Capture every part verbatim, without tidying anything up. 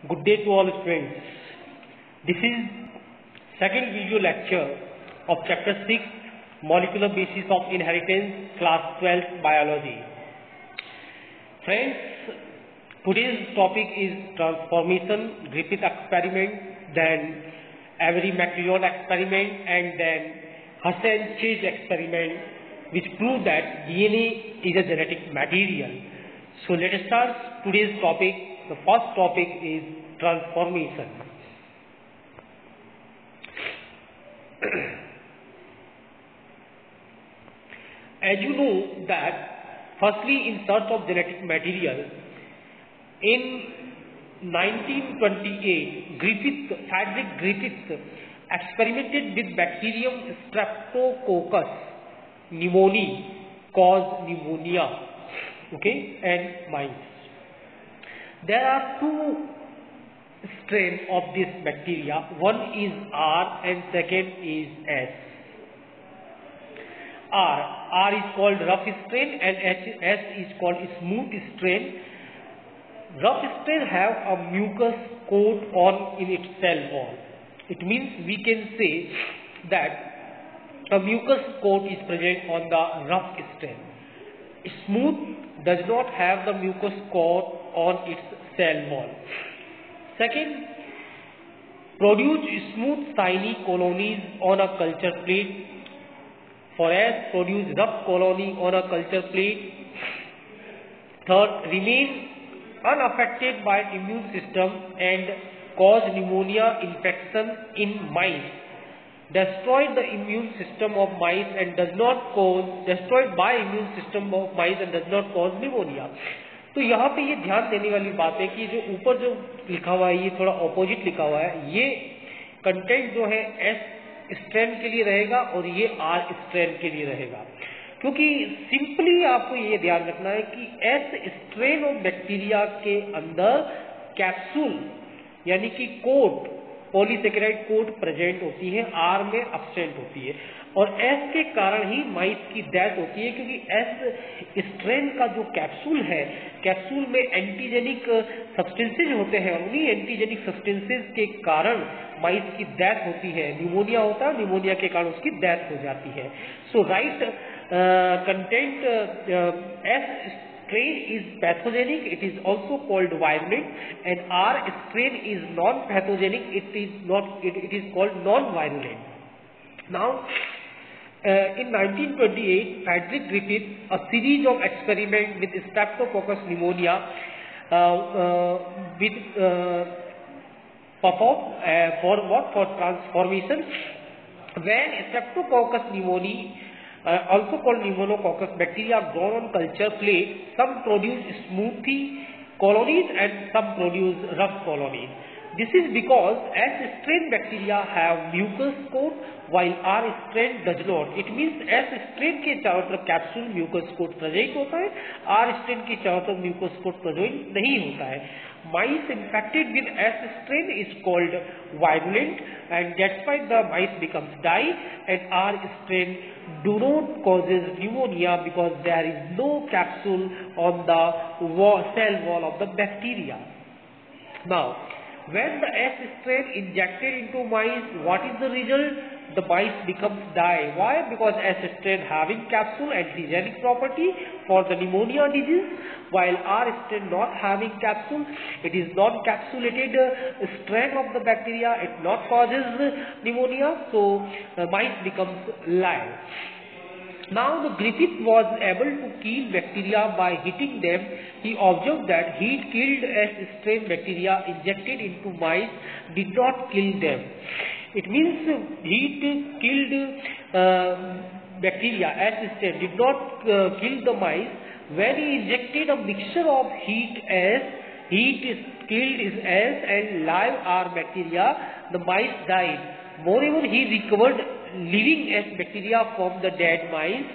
Good day to all students. This is second video lecture of chapter six, Molecular Basis of Inheritance, class twelve Biology. Friends, today's topic is transformation, Griffith experiment, then Avery-McLeod experiment, and then Hassan-Chase experiment, which prove that D N A is a genetic material. So let us start today's topic. The first topic is transformation. As you know that firstly in search of genetic material, in nineteen twenty-eight, Griffith, Frederick Griffith experimented with bacterium Streptococcus pneumoniae cause pneumonia, okay, and mice. There are two strains of this bacteria. One is R and second is S. R. R is called rough strain and S is called smooth strain. Rough strain have a mucus coat on in its cell wall. It means we can say that a mucus coat is present on the rough strain. Smooth does not have the mucus coat on its cell wall. Second, produce smooth shiny colonies on a culture plate. For S, produce rough colony on a culture plate. Third, remain unaffected by immune system and cause pneumonia infection in mice. Destroyed the immune system of mice and does not cause destroyed by immune system of mice and does not cause pneumonia. तो यहाँ पे ये ध्यान देने वाली बात है कि जो ऊपर जो लिखा हुआ है ये थोड़ा ऑपोजिट लिखा हुआ है. ये कंटेंट जो है एस स्ट्रेन के लिए रहेगा और ये आर स्ट्रेन के लिए रहेगा, क्योंकि सिंपली आपको ये ध्यान रखना है कि एस स्ट्रेन ऑफ बैक्टीरिया के अंदर कैप्सूल यानी कि कोट पॉलीसेकेराइड कोट प्रेजेंट होती है, आर में एब्सेंट होती है और एस के कारण ही माइस की डेथ होती है, क्योंकि एस स्ट्रेन का जो कैप्सूल है, कैप्सूल में एंटीजेनिक सब्सटेंसेज होते हैं, उन्हीं एंटीजेनिक सब्सटेंसेज के कारण माइस की डेथ होती है. न्यूमोनिया होता है, न्यूमोनिया के कारण उसकी डेथ हो जाती है. So right content S strain is pathogenic, it is also called virulent, and R strain is non-pathogenic, it is not it, it is called non-virulent. Now uh, in nineteen twenty-eight, Frederick Griffith, a series of experiments with Streptococcus pneumonia uh, uh, with uh, performed uh, for what for transformation. When Streptococcus pneumoniae, Uh, also called pneumococcus bacteria, grown on culture plate, some produce smoothie colonies and some produce rough colonies. This is because S strain bacteria have mucus coat while R strain does not. It means S strain के चारों तरफ capsule mucus coat present होता है, R strain के चारों तरफ mucus coat present नहीं होता है. Mice infected with S strain is called virulent, and that's why the mice becomes die, and R strain do not causes pneumonia because there is no capsule on the wall, cell wall of the bacteria. Now, when the S strain injected into mice, what is the result? The mice becomes die. Why? Because S strain having capsule antigenic property for the pneumonia disease, while R strain not having capsule, it is non-capsulated uh, strain of the bacteria, it not causes pneumonia, so uh, mice becomes live. Now the Griffith was able to kill bacteria by hitting them. He observed that heat killed S strain bacteria injected into mice did not kill them. It means heat killed uh, bacteria S strain did not uh, kill the mice. When he injected a mixture of heat S, heat is killed is S and live R bacteria, the mice died. Moreover, he recovered living S bacteria from the dead mice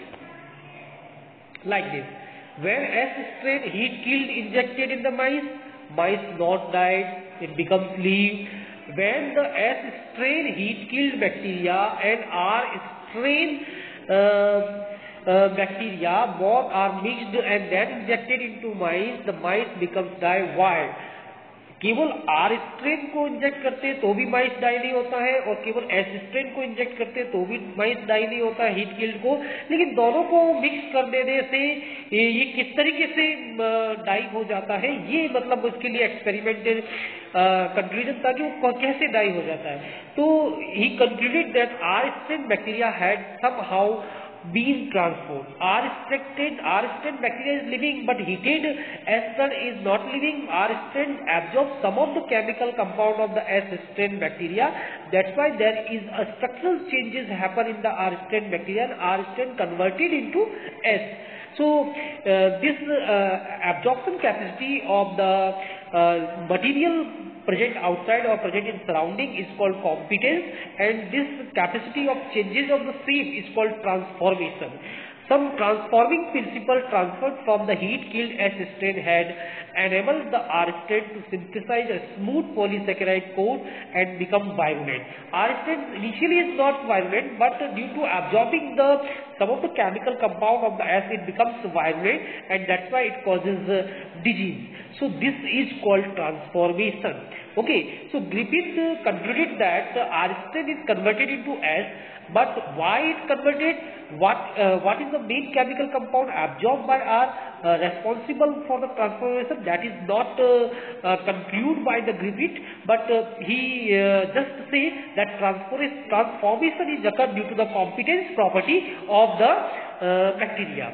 like this. When S strain heat killed injected in the mice, mice not died, it becomes live. When the S strain heat killed bacteria and R strain uh, uh, bacteria both are mixed and then injected into mice, the mice becomes die. Why? केवल R strain को inject करते हैं तो भी माइस die नहीं होता है, और केवल एस स्ट्रेन को इंजेक्ट करते हैं तो भी माइस डाई नहीं होता है हीट किल्ड को। लेकिन दोनों को मिक्स कर देने से ये किस तरीके से डाई हो जाता है, ये मतलब उसके लिए एक्सपेरिमेंटल कंक्लूजन था कि वो कैसे डाई हो जाता है। तो he concluded that R strain bacteria had somehow been transformed. R strain R strain bacteria is living, but heated S strain is not living. R strain absorbs some of the chemical compound of the S strain bacteria. That's why there is a structural changes happen in the R strain bacteria, and R strain converted into S. So uh, this uh, absorption capacity of the uh, material present outside or present in surrounding is called competence, and this capacity of changes of the same is called transformation. Some transforming principle transferred from the heat killed S strain had enabled the R strain to synthesize a smooth polysaccharide coat and become virulent. R strain initially is not virulent, but due to absorbing the some of the chemical compound of the S, it becomes virulent, and that's why it causes uh, disease. So this is called transformation. Okay, so Griffith uh, concluded that the R strain is converted into S, but why it converted? What uh, what is the main chemical compound absorbed by R uh, responsible for the transformation? That is not uh, uh, concluded by the Griffith, but uh, he uh, just say that transformation is occurred due to the competence property of the uh, bacteria.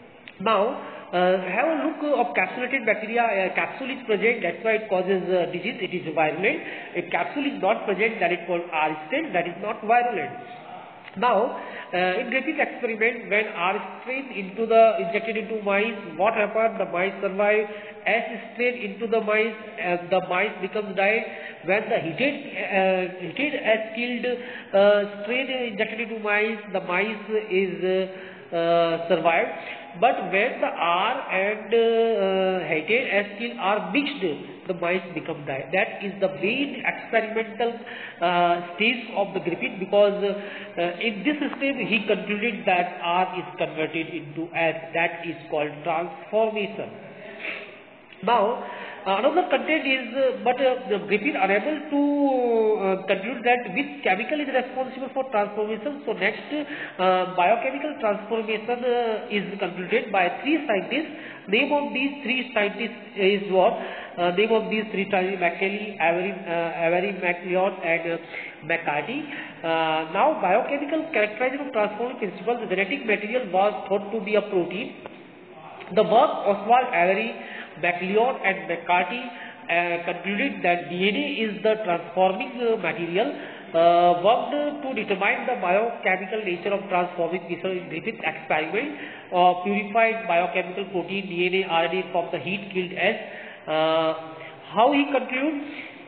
Now uh, have a look of capsulated bacteria. Uh, capsule is present, that's why it causes uh, disease. It is virulent. If capsule is not present, that is called R strain. That is not virulent. Now, uh, in Griffith experiment, when R strain into the injected into mice, what happened? The mice survive. S strain into the mice, uh, the mice becomes died. When the heated uh, heated S killed uh, strain injected into mice, the mice is uh, uh, survived. But when the R and uh, heated S kill are mixed, the mice become die. That is the main experimental uh, stage of the Griffith, because uh, in this step he concluded that R is converted into S. That is called transformation. Now, uh, another content is, uh, but uh, the Griffith unable to uh, conclude that which chemical is responsible for transformation. So next, uh, biochemical transformation uh, is concluded by three scientists. Name of these three scientists is what? Uh, name of these three scientists: Macaulay, Avery, uh, Avery MacLeod, and uh, McCarty. Uh, now, biochemical characterization of transforming principle. The genetic material was thought to be a protein. The work Oswald, Avery, MacLeod and McCarty uh, concluded that D N A is the transforming uh, material, uh, worked to determine the biochemical nature of transforming material in Griffith experiment. Uh, purified biochemical protein D N A, R N A from the heat killed S. Uh, how he concludes?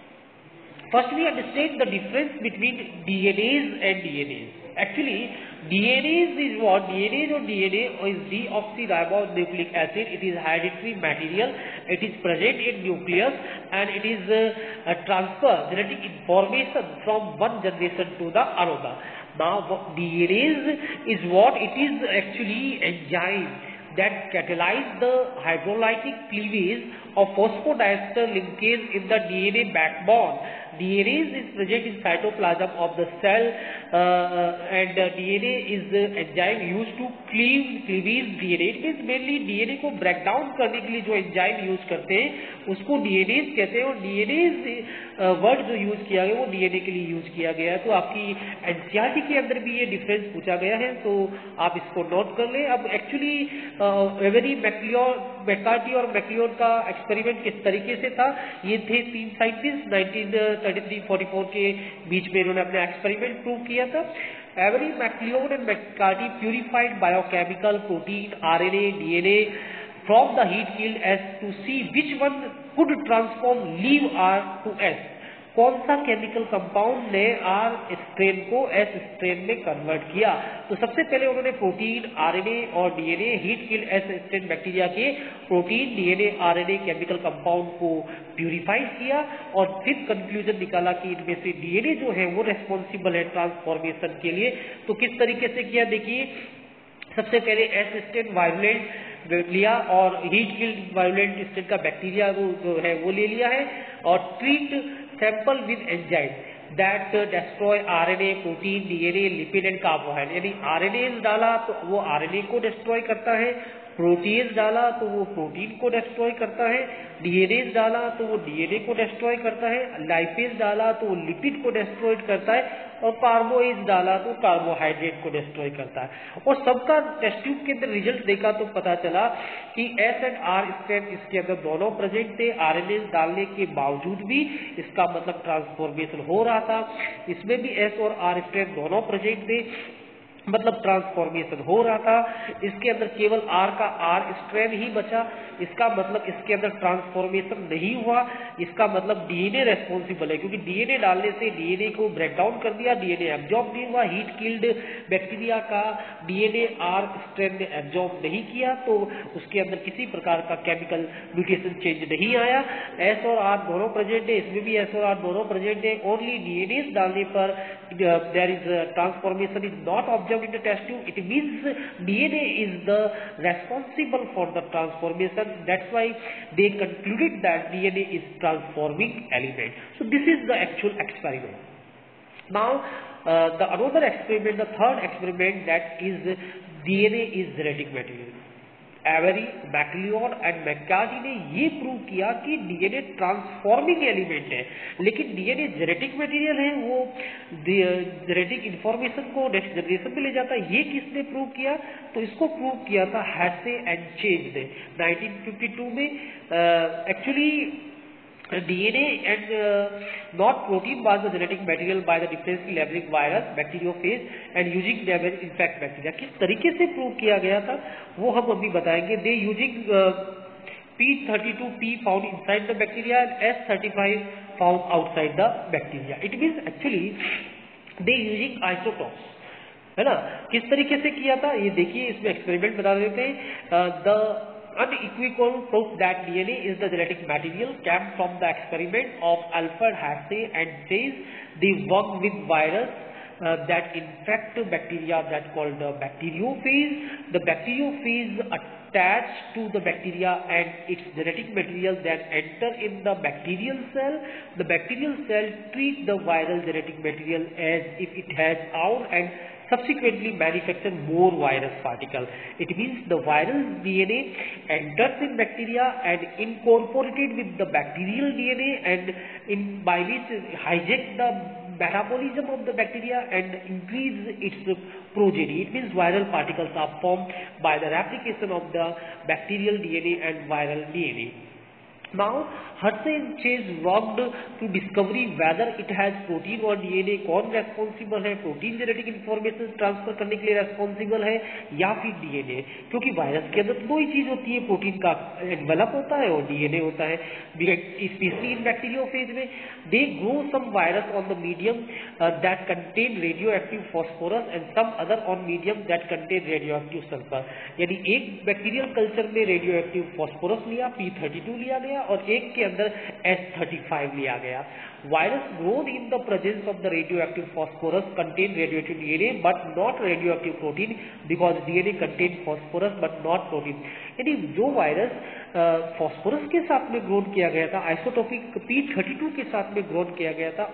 Firstly, understand the difference between D N As and D N As. Actually, D N As is what? D N As or D N A is deoxyribonucleic acid. It is hereditary material. It is present in nucleus, and it is uh, a transfer genetic information from one generation to the another. Now, D N As is what? It is actually enzyme that catalyze the hydrolytic cleavage of phosphodiester linkage in the D N A backbone. D N A is present in cytoplasm of the cell, uh, and uh, D N A is the enzyme used to cleave cleavage D N A. It means mainly D N A को break down करने के लिए जो enzyme use करते हैं उसको D N As कहते हैं, और D N As वर्ड जो यूज किया गया वो D N A के लिए यूज किया गया है। तो आपकी N C E R T के अंदर भी ये डिफरेंस पूछा गया है, तो आप इसको नोट कर लें। अब एक्चुअली एवरी मैक्लियोड मैकार्टी और मैक्लियोड का एक्सपेरिमेंट किस तरीके से था, ये थे तीन scientist nineteen thirty three forty four के बीच में इन्होंने अपना एक्सपेरिमेंट प्रूव किया था। Avery, MacLeod and McCarty purified biochemical protein, R N A, D N A from the heat killed S to see which one could transform leave R to S. कौन सा chemical compound ने R strain को S strain में convert किया। तो सबसे पहले उन्होंने प्रोटीन, आरएनए और DNA heat killed S strain bacteria के protein, DNA, RNA chemical compound को प्यूरिफाई किया, और फिर कंक्लूजन निकाला कि इनमें से डीएनए जो है वो रेस्पॉन्सिबल है ट्रांसफॉर्मेशन के लिए। तो किस तरीके से किया, देखिए सबसे पहले एस स्ट्रेन वायलेंट लिया और हीट किल्ड वायलेंट स्टेट का बैक्टीरिया वो जो है वो ले लिया है और treat sample with enzyme that destroy RNA, protein, DNA, lipid and carbohydrate. यानी आरएनए डाला तो वो आरएनए को डिस्ट्रॉय करता है, प्रोटीन डाला तो वो प्रोटीन को डिस्ट्रॉय करता है, डीएनए डाला तो वो डीएनए को डिस्ट्रॉय करता है, लाइपेज डाला तो वो लिपिड को डिस्ट्रॉय करता है और कार्बोएज डाला तो कार्बोहाइड्रेट को डिस्ट्रॉय करता है। और सबका टेस्ट ट्यूब के अंदर रिजल्ट देखा तो पता चला कि एस एंड आर स्ट्रैंड इसके अंदर दोनों प्रेजेंट थे। आरएनए डालने के बावजूद भी इसका मतलब ट्रांसफॉर्मेशन हो रहा था। इसमें भी एस और आर स्ट्रैंड दोनों प्रेजेंट थे, मतलब ट्रांसफॉर्मेशन हो रहा था। इसके अंदर केवल आर का आर स्ट्रैंड ही बचा, इसका मतलब इसके अंदर ट्रांसफॉर्मेशन नहीं हुआ। इसका मतलब डीएनए रेस्पॉन्सिबल है, क्योंकि डीएनए डालने से डीएनए को ब्रेक डाउन कर दिया, डीएनए एब्जॉर्ब नहीं हुआ। हीट किल्ड बैक्टीरिया का डीएनए आर स्ट्रैंड ने एब्जॉर्ब नहीं किया, तो उसके अंदर किसी प्रकार का केमिकल म्यूटेशन चेंज नहीं आया। एस और आर दोनों प्रेजेंट है, इसमें भी एस और आर दोनों प्रेजेंट है। ओनली डीएनए डालने पर there is transformation is not observe in the test tube. It means D N A is the responsible for the transformation. That's why they concluded that D N A is transforming element. So this is the actual experiment. Now uh, the another experiment, the third experiment, that is D N A is genetic material. Avery, MacLeod and McCarty ने ये prove किया कि DNA transforming element है, लेकिन DNA genetic material है, वो genetic information को next generation में ले जाता है। ये किसने प्रूव किया? तो इसको प्रूव किया था हैसे एंड चेज ने नाइनटीन फिफ्टी टू में। Actually D N A and uh, not protein was the genetic material by the differentially labeling virus, bacteriophage and using them as infect bacteria. किस तरीके से prove किया गया था वो हम अभी बताएंगे। They using uh, P thirty-two P found inside the bacteria and S thirty-five found outside the bacteria. It means actually they using isotopes, है ना। किस तरीके से किया था ये देखिए, इसमें एक्सपेरिमेंट बता देते हैं। The unequivocal proof that D N A is the genetic material came from the experiment of Alfred Hasse and Chase. They worked with virus uh, that infect bacteria that called the bacteriophage. The bacteriophage attached to the bacteria and its genetic material then enter in the bacterial cell. The bacterial cell treat the viral genetic material as if it has own and subsequently manufacture more virus particle. It means the viral D N A enters in bacteria and incorporated with the bacterial D N A and in by which hijack the metabolism of the bacteria and increase its progeny. It means viral particles are formed by the replication of the bacterial D N A and viral D N A. Now Hasse and Chase worked to discovery whether it has protein और D N A कौन responsible है, protein genetic information transfer करने के लिए responsible है या फिर D N A, क्योंकि वायरस के अंदर दो ही चीज होती है, प्रोटीन का एनवेलप होता है और D N A होता है। स्पेशली इन बैक्टीरियोफेज में they grow some virus on the medium that contain radioactive phosphorus and some other on medium that contain radioactive sulphur. यानी एक बैक्टीरियल कल्चर में radioactive phosphorus लिया, P thirty-two लिया गया और एक के अंदर S thirty-five लिया गया। Virus grown in the presence of the radioactive phosphorus contain radioactive D N A but not radioactive protein because D N A contain phosphorus but not protein। यानी जो वायरस फॉस्फोरस के साथ में grown किया गया था, आइसोटोपिक P thirty-two के साथ में ग्रोन किया गया था,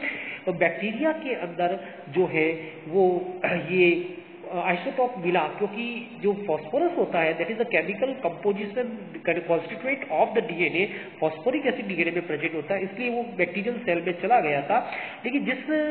उस बैक्टीरिया के अंदर जो है वो ये आइसोटॉप मिला, क्योंकि जो फॉस्फोरस होता है that is the chemical composition constituent of the DNA, phosphoric acid DNA में प्रेजेंट होता है, इसलिए वो बैक्टीरियल सेल में चला गया था। लेकिन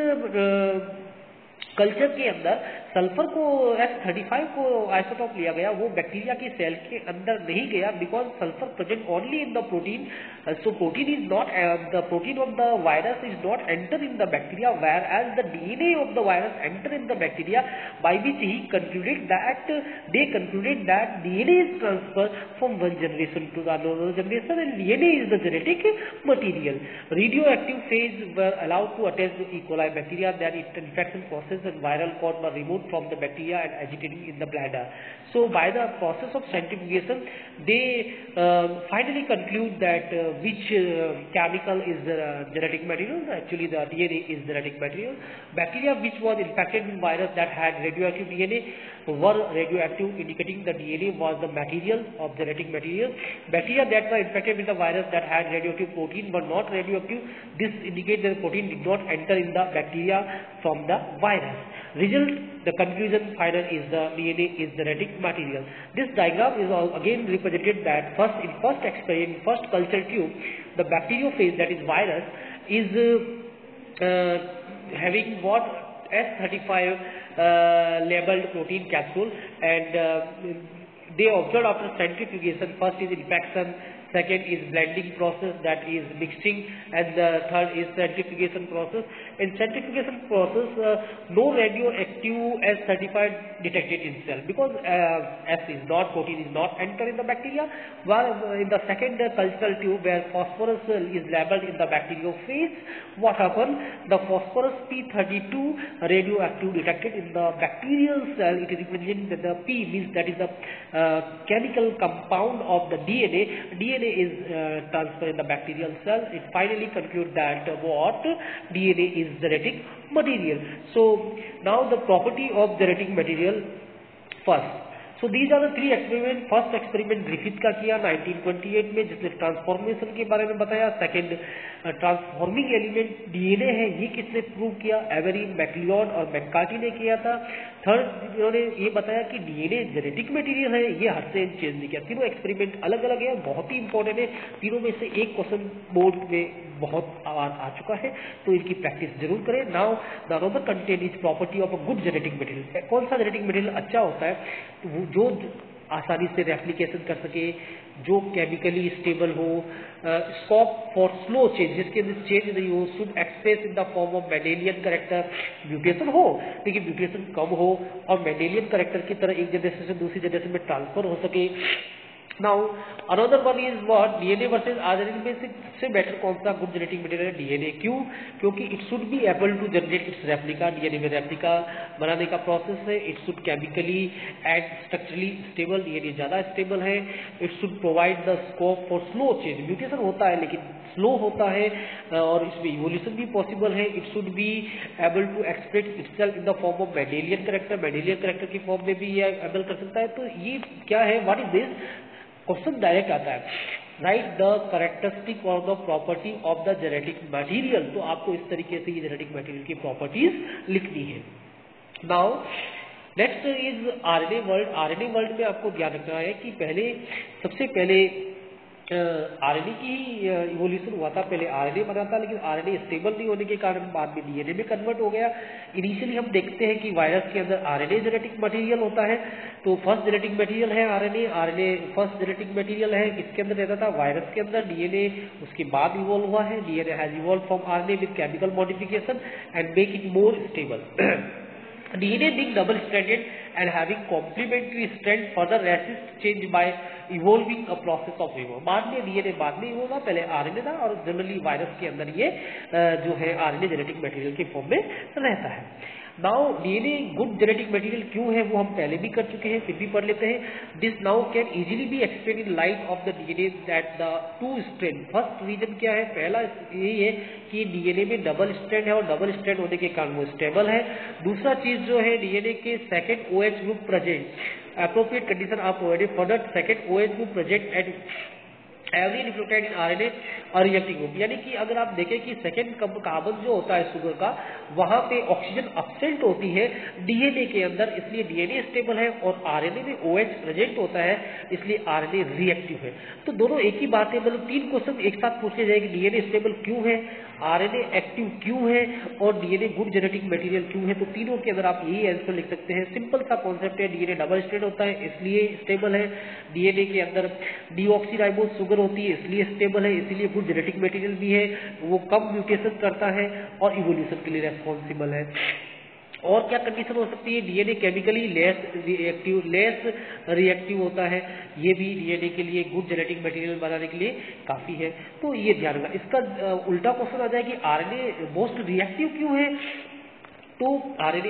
जिस कल्चर के अंदर सल्फर को एस थर्टी फाइव को आइसोटॉप लिया गया वो बैक्टीरिया की सेल के अंदर नहीं गया because sulphur present only in the protein. So protein is not the protein of the virus is not enter in the bacteria whereas the DNA of the virus enter in the bacteria by which he concluded that they concluded that DNA is transfer from one generation to another generation and DNA is the genetic material. Radioactive phage were allowed to attach the E coli bacteria that it infection process and viral caught were removed removed from the bacteria and agitating in the bladder. So by the process of centrifugation, they uh, finally conclude that uh, which uh, chemical is the uh, genetic material. Actually, the D N A is genetic material. Bacteria which was infected with virus that had radioactive D N A were radioactive, indicating the D N A was the material of genetic material. Bacteria that were infected with the virus that had radioactive protein were not radioactive. This indicates that the protein did not enter in the bacteria from the virus. Result, the conclusion final is the D N A is genetic material. This diagram is again represented that first in first experiment, first culture tube, the bacteriophage, that is virus, is uh, uh, having what S thirty-five uh, labeled protein capsule, and uh, they observed after centrifugation, first is infection, second is blending process, that is mixing, and the third is centrifugation process. In centrifugation process, uh, no radioactive S thirty-five detected in cell, because uh, S is not, protein is not enter in the bacteria, while in the second uh, cultural tube where phosphorus uh, is labeled in the bacteriophage, what happened? The phosphorus P thirty-two radioactive detected in the bacterial cell. It is representing that the P means that is the uh, chemical compound of the D N A. D N A is uh, transferred in the bacterial cell. It finally concludes that uh, what D N A is genetic material. So now the property of genetic material first. So these are the three experiments. First experiment Griffith का किया nineteen twenty eight में, जिसने transformation के बारे में बताया. Second transforming element DNA है, ये किसने प्रूव किया? एवरी, मैक्लिओड और मैककार्टी ने किया था. थर्ड इन्होंने ये बताया कि डीएनए जेनेटिक मटेरियल है, ये हर्सेन चेंज नहीं किया. तीनों एक्सपेरिमेंट अलग अलग है, बहुत ही इंपॉर्टेंट है. तीनों में से एक क्वेश्चन बोर्ड में बहुत आवाज आ चुका है, तो इनकी प्रैक्टिस जरूर करें. Now the another content is property of a good genetic material. कौन सा जेनेटिक मटेरियल अच्छा होता है? जो आसानी से रेप्लिकेशन कर सके, जो केमिकली स्टेबल हो, स्कोप फॉर स्लो चेंज, जिसके अंदर चेंज नहीं हो, should express in the form of Mendelian character. Mutation हो लेकिन म्यूटेशन कम हो और मेंडेलियन करेक्टर की तरह एक जनरेशन से दूसरी जनरेशन में ट्रांसफर हो सके. Now another one is what D N A versus R N A में से सबसे बेटर कौन सा गुड जेनेटिक मटेरियल है? D N A. क्यों? क्योंकि it should be able to generate its replica. D N A में रेप्लिका बनाने का प्रोसेस है. It should chemically and structurally stable. D N A ज्यादा स्टेबल है. It should provide the scope for slow change. Mutation होता है लेकिन slow होता है और इसमें इवोल्यूशन भी पॉसिबल है. It should be able to express itself in the form of Mendelian character. Mendelian character की फॉर्म में भी ये एबल कर सकता है. तो ये क्या है? What is this? Question direct आता है, राइट द कैरेक्टरिस्टिक और the property of the genetic material. तो आपको इस तरीके से ये जेनेटिक मटेरियल की प्रॉपर्टीज लिखनी है. Now next is RNA world. RNA world में आपको ध्यान रखना है कि पहले सबसे पहले आरएनए की इवोल्यूशन हुआ था. पहले आरएनए बना था लेकिन आरएनए स्टेबल नहीं होने के कारण बाद में डीएनए में कन्वर्ट हो गया. इनिशियली हम देखते हैं कि वायरस के अंदर आरएनए जेनेटिक मटेरियल होता है. तो फर्स्ट जेनेटिक मटेरियल है RNA. RNA first genetic material है. किसके अंदर रहता था? वायरस के अंदर. डीएनए उसके बाद इवॉल्व हुआ है. DNA has evolve from RNA with chemical modification and make it more stable. D N A being double-stranded and having complementary strand further resist change by evolving a process of evolve. बाद में D N A बाद में evolve हुआ, पहले R N A था और generally virus के अंदर ये जो है R N A genetic material के फॉर्म में रहता है. नाउ D N A good genetic material क्यों है वो हम पहले भी कर चुके हैं, फिर भी पढ़ लेते हैं. This now can easily be explain in light of the D N A that the two strand. First reason क्या है? पहला यही है कि D N A में डबल स्ट्रैंड है और डबल स्ट्रैंड होने के कारण वो स्टेबल है. दूसरा चीज जो है D N A के second OH group present, appropriate condition आप provided for that second OH group present at every nucleotide in RNA और रिएक्टिव ग्रुप. यानी कि अगर आप देखें कि सेकंड कार्बन जो होता है शुगर का, वहां पे ऑक्सीजन अब्सेंट होती है डीएनए के अंदर, इसलिए डीएनए स्टेबल है और आरएनए में ओएच प्रेजेंट होता है इसलिए आरएनए रिएक्टिव है. तो दोनों एक ही बात है. मतलब तीन क्वेश्चन एक साथ पूछे जाएंगे. डीएनए स्टेबल क्यों है, आरएनए एक्टिव क्यों है और डीएनए गुड जेनेटिक मटेरियल क्यों है. तो तीनों के अंदर आप यही आंसर लिख सकते हैं. सिंपल सा कॉन्सेप्ट है. डीएनए डबल स्ट्रैंड होता है इसलिए स्टेबल है. डीएनए के अंदर डीऑक्सीराइबोज शुगर होती है इसलिए स्टेबल है, इसलिए गुड जेनेटिक मटेरियल भी है. वो कम म्यूटेशन करता है और इवोल्यूशन के लिए रेस्पॉन्सिबल है. और क्या कंडीशन हो सकती है? DNA chemically less reactive less reactive होता है. ये भी डीएनए के लिए गुड जेनेटिक मटेरियल बनाने के लिए काफी है. तो ये ध्यान रखना. इसका उल्टा क्वेश्चन आ जाए कि आरएनए मोस्ट रिएक्टिव क्यों है. तो आरएनए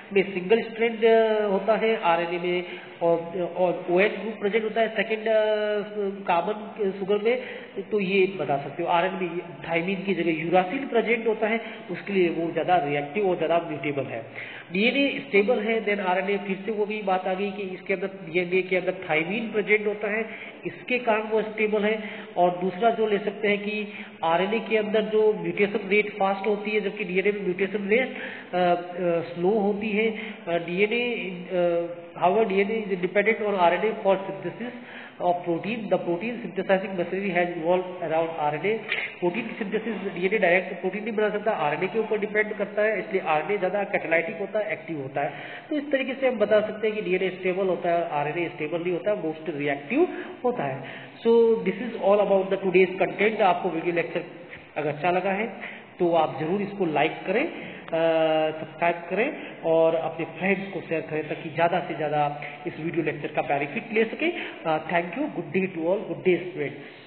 में सिंगल स्ट्रैंड होता है, आरएनए में और और ओएच ग्रुप प्रेजेंट होता है सेकंड कार्बन शुगर में, तो ये बता सकते हो। आरएनए में थाइमिन की जगह यूरासिल प्रेजेंट होता है, उसके लिए वो ज़्यादा रिएक्टिव और ज़्यादा म्यूटेबल है। डीएनए स्टेबल है, देन आरएनए फिर से वो भी बात आ गई कि इसके अंदर डीएनए के अंदर थाइमिन प्रेजेंट होता है, इसके कारण वो स्टेबल है। और दूसरा जो ले सकते हैं कि आरएनए के अंदर जो म्यूटेशन रेट फास्ट होती है, जबकि डीएनए में म्यूटेशन रेट स्लो होती है। DNA however DNA is dependent on RNA for synthesis of protein. The protein synthesizing machinery has evolved around R N A. Protein की सिंथेसिस डीएनए डायरेक्ट प्रोटीन नहीं बना सकता, आरएनए के ऊपर depend करता है, इसलिए आरएनए ज़्यादा कैटालाइटिक होता है, एक्टिव होता है। तो इस तरीके से हम बता सकते हैं कि डीएनए स्टेबल होता है, आरएनए स्टेबल नहीं होता, मोस्ट रिएक्टिव होता है। So this is all about the today's content. आपको वीडियो लेक्चर अगर अच्छा लगा है तो आप जरूर इसको लाइक करें, सब्सक्राइब करें और अपने फ्रेंड्स को शेयर करें ताकि ज़्यादा से ज़्यादा इस वीडियो लेक्चर का बेनिफिट ले सके। Thank you, good day to all, good day students.